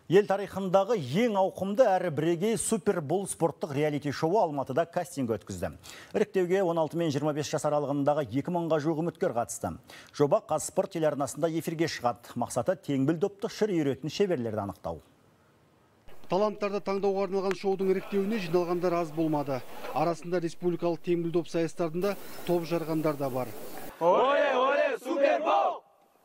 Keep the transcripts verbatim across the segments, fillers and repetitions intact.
Ел тарихындағы ең ауқымды әрі бірегей супербол спорттық реалити шоуы Алматыда кастинг өткізді. Іріктеуге он алты мен жиырма бес жас аралығындағы екі мыңға жуық үміткер қатысты. Жоба Қазспорт телеарнасында эфирге шығады. Мақсаты теңбіл допты шыр үйретін шеберлерді анықтау. Таланттарды таңдауға арналған шоудың іріктеуіне жиналғандар аз болмады. Арасында республикалық теңбіл доп сайыстарында топ жарғандар да бар. Оле, оле, супербол!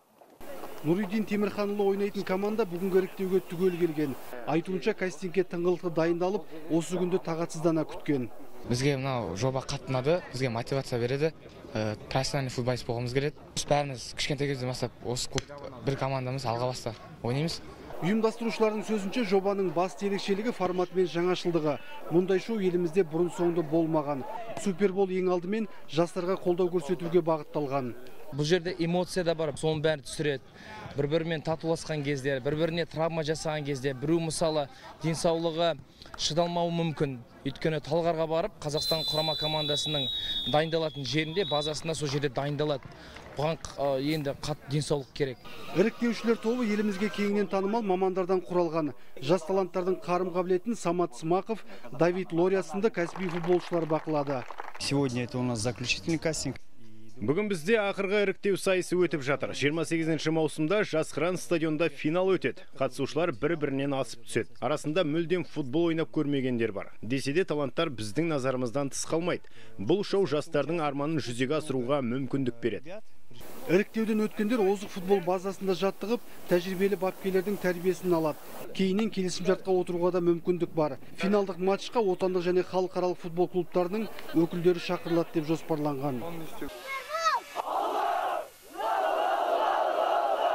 Нұридин Темірханұлы ойнайтын команда бүгінгі іріктеуге түгел келген. Айтуынша кастингке тыңғылықты дайындалып, осы күнді тағатсыздана күткен. Бізге мынау жоба қатты ұнады, бізге мотивация береді. Профессиональный футболист болғымыз келеді. Біз бәріміз кішкентай кезден бастап осы клуб бір командамыз алға баста ойнаймыз. Ұйымдастырушылардың сөзінше жобаның басты ерекшелігі формат мен жаңашылдығы. Мұндай шоу елімізде бұрын соңды болмаған. Супербол ең алдымен жастарға қолдау көрсетуге бағытталған. Бұл жерде эмоция да бар, соның бәрін түсіреді. Бір-бірімен татуласқан кезде, бір-біріне травма жасаған кезде, біреу мысалы денсаулығы шыдалмауы мүмкін. Өйткені Талғарға барып, Қазақстан құрама командасының дайындалатын жерінде, базасында сол жерде дайындалады. Бұған енді қатты денсаулық керек. Іріктеушілер тобы елімізге кеңінен танымал мамандардан құралған. Жас таланттардың қарым қабілетін Самат Смақов, Давид Лория сынды кәсіби футболшылар бақылады. Сегодня это у нас заключительный кастинг. Бүгін бізде ақырғы іріктеу сайысы өтіп жатыр. жиырма сегізінші маусымда Жас Қыран стадионда финал өтеді. Қатысушылар бір-бірінен асып түседі. Арасында мүлдем футбол ойнап көрмегендер бар. Десе де таланттар біздің назарымыздан тыс қалмайды. Бұл шоу жастардың арманын жүзеге асыруға мүмкіндік береді. Іріктеуден өткендер озық футбол базасында жаттығып, тәжірибелі бапкерлердің тәрбиесін алады. Кейіннен келісім шартқа отыруға да мүмкіндік бар. Финалдық матчқа отандық және халықаралық футбол клубтарының өкілдері шақырылады деп жоспарланған.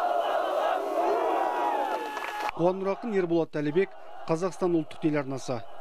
Қуан Нұрақын, Ерболат Әлібек, Қазақстан ұлттық телеарнасы.